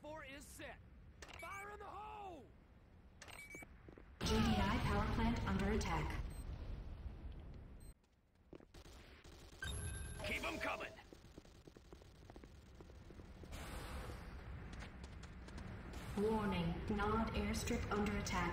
C4 is set. Fire in the hole! GDI power plant under attack. Keep them coming! Warning, Nod airstrip under attack.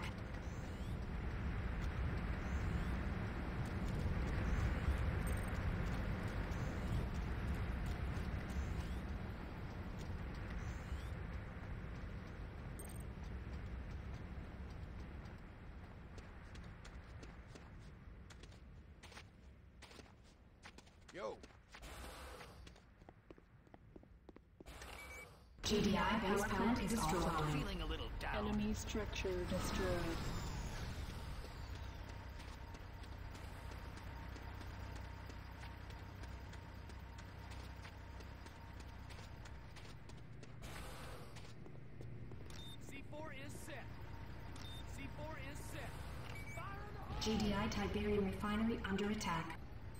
Yo! GDI base plant is offline. Feeling a little down. Enemy structure destroyed. C4 is set. C4 is set. Fire in the hole! GDI Tiberium refinery under attack.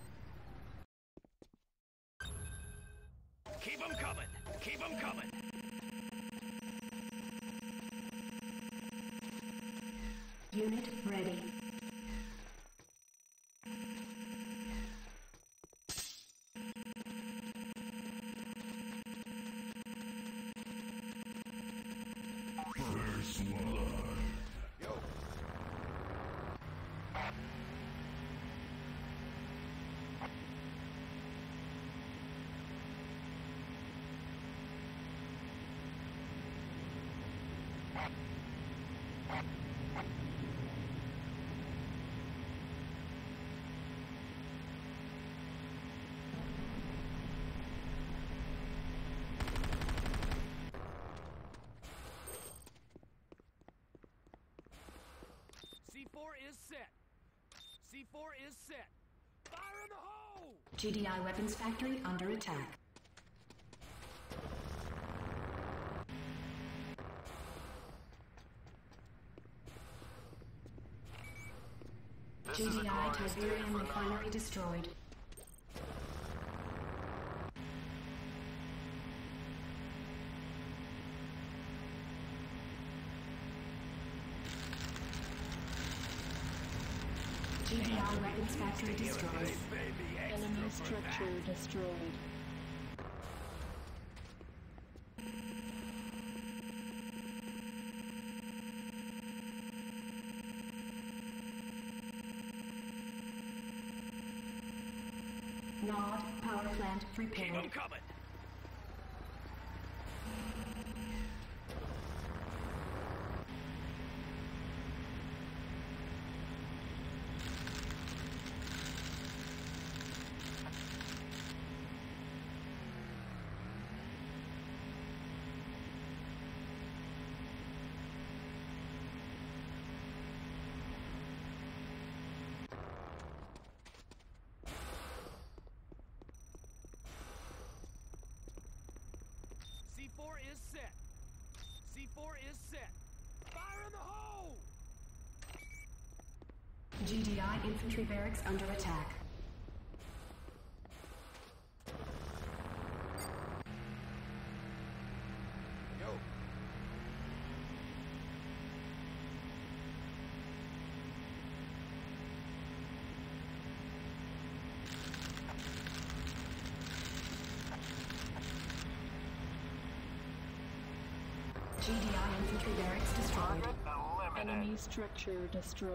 Keep them coming! Keep them coming! Unit ready. First blood. Yo! C4 is set. C4 is set. Fire in the hole! GDI weapons factory under attack. GDI Tiberium refinery destroyed. GDI weapons factory destroyed. Enemy structure destroyed. Nod power plant Keep prepared. them coming! C4 is set. C4 is set. Fire in the hole! GDI infantry barracks under attack. Yo! GDI infantry barracks destroyed. Enemy structure destroyed.